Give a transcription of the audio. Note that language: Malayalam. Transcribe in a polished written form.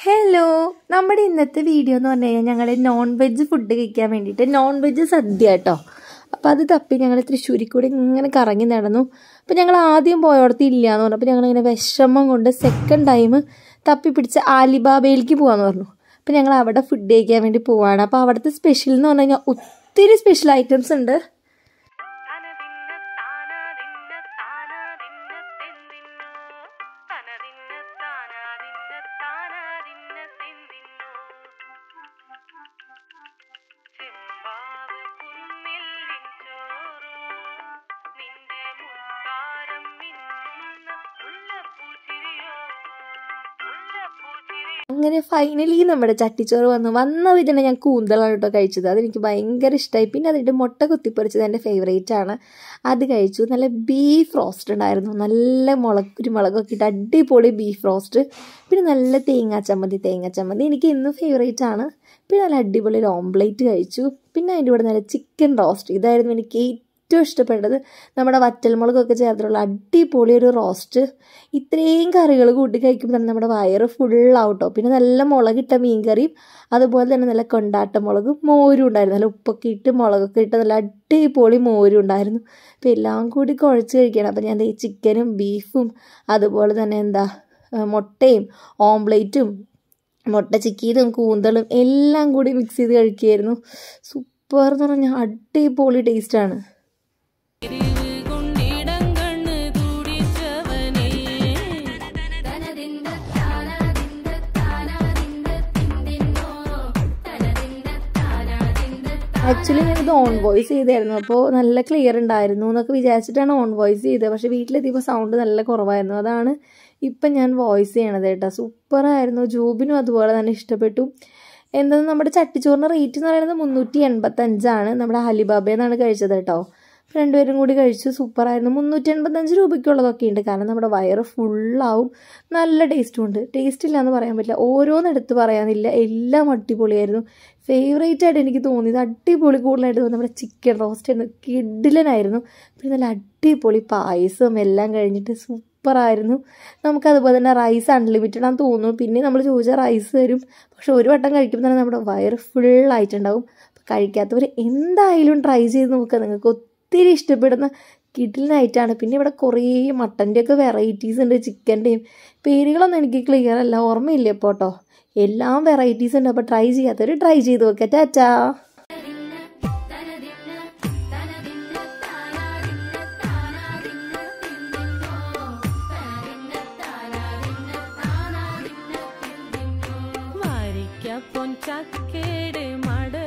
ഹലോ, നമ്മുടെ ഇന്നത്തെ വീഡിയോ എന്ന് പറഞ്ഞു കഴിഞ്ഞാൽ ഞങ്ങൾ നോൺ വെജ് ഫുഡ് കഴിക്കാൻ വേണ്ടിയിട്ട് നോൺ വെജ് സദ്യ കേട്ടോ. അപ്പോൾ അത് തപ്പി ഞങ്ങൾ തൃശ്ശൂരിൽ കൂടി ഇങ്ങനെ കറങ്ങി നടന്നു. അപ്പോൾ ഞങ്ങൾ ആദ്യം പോയോടത്ത് ഇല്ല എന്ന് പറഞ്ഞു. അപ്പോൾ ഞങ്ങളിങ്ങനെ വിഷമം കൊണ്ട് സെക്കൻഡ് ടൈം തപ്പി പിടിച്ച് ആലിബാബയിലേക്ക് പോകാമെന്ന് പറഞ്ഞു. അപ്പോൾ ഞങ്ങൾ അവിടെ ഫുഡ് കഴിക്കാൻ വേണ്ടി പോവാണ്. അപ്പോൾ അവിടുത്തെ സ്പെഷ്യൽ എന്ന് പറഞ്ഞു കഴിഞ്ഞാൽ ഒത്തിരി സ്പെഷ്യൽ ഐറ്റംസ് ഉണ്ട്. അങ്ങനെ ഫൈനലി നമ്മുടെ ചട്ടിച്ചോറ് വന്ന വിധം ഞാൻ കൂന്തലാണ് കേട്ടോ കഴിച്ചത്. അതെനിക്ക് ഭയങ്കര ഇഷ്ടമായി. പിന്നെ അതിൻ്റെ മുട്ട കുത്തിപ്പൊരിച്ചത് എൻ്റെ ഫേവറേറ്റ് ആണ്. അത് കഴിച്ചു. നല്ല ബീഫ് റോസ്റ്റ് ഉണ്ടായിരുന്നു. നല്ല കുരുമുളകൊക്കെ ഇട്ട് അടിപൊളി ബീഫ് റോസ്റ്റ്. പിന്നെ നല്ല തേങ്ങാ ചമ്മന്തി എനിക്ക് ഇന്നും ഫേവറേറ്റ് ആണ്. പിന്നെ നല്ല അടിപൊളി ഒരു ഓംപ്ലേറ്റ് കഴിച്ചു. പിന്നെ അതിൻ്റെ കൂടെ നല്ല ചിക്കൻ റോസ്റ്റ്. ഇതായിരുന്നു എനിക്ക് ഏറ്റവും ഇഷ്ടപ്പെട്ടത്. നമ്മുടെ വറ്റൽമുളകൊക്കെ ചേർത്തിട്ടുള്ള അടിപൊളി ഒരു റോസ്റ്റ്. ഇത്രയും കറികൾ കൂട്ടി കഴിക്കുമ്പോൾ തന്നെ നമ്മുടെ വയറ് ഫുള്ളാവട്ടോ. പിന്നെ നല്ല മുളകിട്ട മീൻ കറിയും അതുപോലെ തന്നെ നല്ല കൊണ്ടാട്ട മുളകും മോരും ഉണ്ടായിരുന്നു. നല്ല ഉപ്പൊക്കെ ഇട്ട് മുളകൊക്കെ ഇട്ട് നല്ല അടിപൊളി മോരും ഉണ്ടായിരുന്നു. അപ്പോൾ എല്ലാം കൂടി കുഴച്ച് കഴിക്കണം. അപ്പോൾ ഞാൻ ഈ ചിക്കനും ബീഫും അതുപോലെ തന്നെ മുട്ടയും ഓംപ്ലേറ്റും മുട്ട ചിക്കിയതും കൂന്തളും എല്ലാം കൂടി മിക്സ് ചെയ്ത് കഴിക്കുകയായിരുന്നു. സൂപ്പർ എന്ന് പറഞ്ഞാൽ അടിപൊളി ടേസ്റ്റാണ്. ആക്ച്വലി ഞാനിത് ഓൺ വോയിസ് ചെയ്തായിരുന്നു. അപ്പോൾ നല്ല ക്ലിയർ ഉണ്ടായിരുന്നു എന്നൊക്കെ വിചാരിച്ചിട്ടാണ് ഓൺ വോയിസ് ചെയ്തത്. പക്ഷേ വീട്ടിലെത്തിയപ്പോൾ സൗണ്ട് നല്ല കുറവായിരുന്നു. അതാണ് ഇപ്പം ഞാൻ വോയിസ് ചെയ്യണത് കേട്ടോ. സൂപ്പറായിരുന്നു. ജോബിനും അതുപോലെ തന്നെ ഇഷ്ടപ്പെട്ടു. എന്താണെന്ന് നമ്മുടെ ചട്ടിച്ചോറിൻ്റെ റേറ്റ് എന്ന് പറയുന്നത് 385 നമ്മുടെ അലിബാബയെന്നാണ് കഴിച്ചത് കേട്ടോ. രണ്ടുപേരും കൂടി കഴിച്ചു. സൂപ്പറായിരുന്നു. 385 രൂപയ്ക്കുള്ളതൊക്കെ ഉണ്ട്. കാരണം നമ്മുടെ വയറ് ഫുള്ളാവും. നല്ല ടേസ്റ്റും ഉണ്ട്. ടേസ്റ്റ് ഇല്ല എന്ന് പറയാൻ പറ്റില്ല. ഓരോന്നെടുത്ത് പറയാനില്ല. എല്ലാം അടിപൊളിയായിരുന്നു. ഫേവറേറ്റ് ആയിട്ട് എനിക്ക് തോന്നിയത് അടിപൊളി കൂടുതലായിട്ട് തോന്നി നമ്മുടെ ചിക്കൻ റോസ്റ്റ് ആയിരുന്നു. കിഡിലനായിരുന്നു. പിന്നെ നല്ല അടിപൊളി പായസം എല്ലാം കഴിഞ്ഞിട്ട് സൂപ്പറായിരുന്നു. നമുക്കതുപോലെ തന്നെ റൈസ് അൺലിമിറ്റഡ് ആണെന്ന് തോന്നുന്നു. പിന്നെ നമ്മൾ ചോദിച്ചാൽ റൈസ് തരും. പക്ഷെ ഒരു വട്ടം കഴിക്കുമ്പോൾ തന്നെ നമ്മുടെ വയറ് ഫുള്ളായിട്ടുണ്ടാവും. അപ്പോൾ കഴിക്കാത്തവർ എന്തായാലും ട്രൈ ചെയ്ത് നോക്കുക. നിങ്ങൾക്ക് ഒത്തിരി ഇഷ്ടപ്പെടുന്ന കിഡിലിനായിട്ടാണ്. പിന്നെ ഇവിടെ കുറേ മട്ടൻ്റെയൊക്കെ വെറൈറ്റീസ് ഉണ്ട്. ചിക്കൻ്റെയും പേരുകളൊന്നും എനിക്ക് ക്ലിയർ അല്ല, ഓർമ്മയില്ല ഇപ്പോൾ കേട്ടോ. എല്ലാം വെറൈറ്റീസ് ഉണ്ട്. അപ്പോൾ ട്രൈ ചെയ്യാത്തവർ ട്രൈ ചെയ്ത് നോക്കുക. ടാറ്റാ. ചക്കേട് മട